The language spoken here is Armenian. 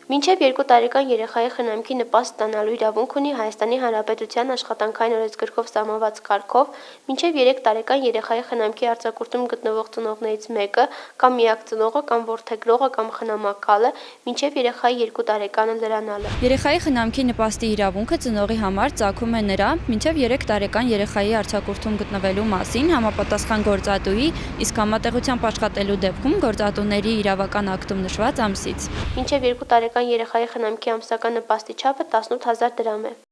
Մինչև 2 տարեկան երեխայի խնամքի նպաստ ստանալու իրավունք ունի Հայաստանի Հանրապետության աշխատանքային օրենսգրքով սահմանված կարգով մինչև 3 տարեկան երեխայի խնամքի արձակուրդում գտնվող ծնողներից մեկը կամ միակ ծնողը կամ որդեգրողը կամ խնամակալը մինչև երեխայի 2 տարեկանը լրանալը։ Երեխայի խնամքի նպաստի իրավունքը ծնողի համար ծագում է նրա մինչև 3 տարեկան երեխայի արձակուրդում գտնվելու մասին համապատասխան գործատուի, իսկ համատեղությամբ աշխատելու դեպքում գործատուների իրավական ակտում նշված ամսից։ Մինչև 2 տարեկան երեխայի խնամքի ամսական նպաստի չափը 18,000 դրամ է։